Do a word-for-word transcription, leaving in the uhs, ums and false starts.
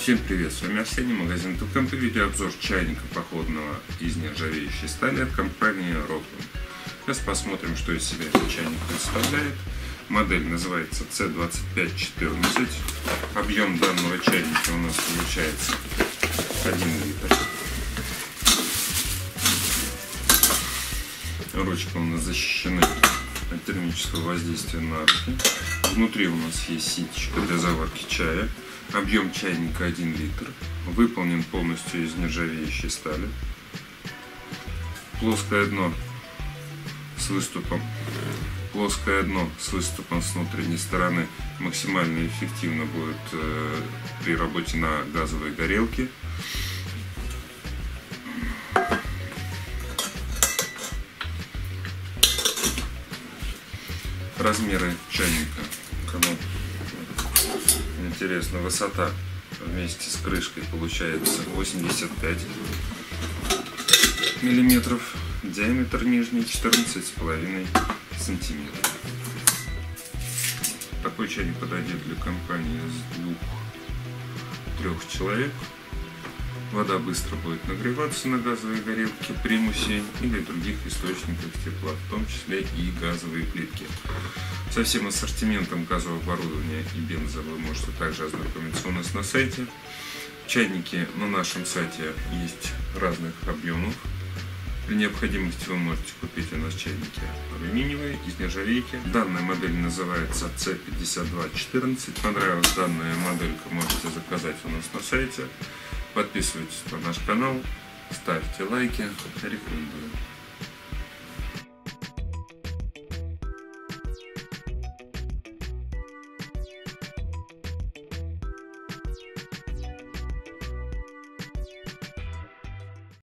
Всем привет, с вами Арсений, магазин Тукэмп, видеообзор чайника походного из нержавеющей стали от компании Rockwell. Сейчас посмотрим, что из себя этот чайник представляет. Модель называется С двадцать пять четырнадцать. Объем данного чайника у нас получается один литр. Ручка у нас защищена от термического воздействия на руки. Внутри у нас есть ситечка для заварки чая. Объем чайника один литр. Выполнен полностью из нержавеющей стали. Плоское дно с выступом. Плоское дно с выступом с внутренней стороны максимально эффективно будет э, при работе на газовой горелке. Размеры чайника. Кому интересно, высота вместе с крышкой получается восемьдесят пять миллиметров, диаметр нижний четырнадцать с половиной сантиметров. Такой чайник подойдет для компании с двух-трех человек. Вода быстро будет нагреваться на газовой горелке, примусе или других источниках тепла, в том числе и газовые плитки. Со всем ассортиментом газового оборудования и бенза вы можете также ознакомиться у нас на сайте. Чайники на нашем сайте есть разных объемов. При необходимости вы можете купить у нас чайники алюминиевые, из нержавейки. Данная модель называется С пятьдесят два четырнадцать. Понравилась данная моделька, можете заказать у нас на сайте. Подписывайтесь на наш канал, ставьте лайки, рекомендую.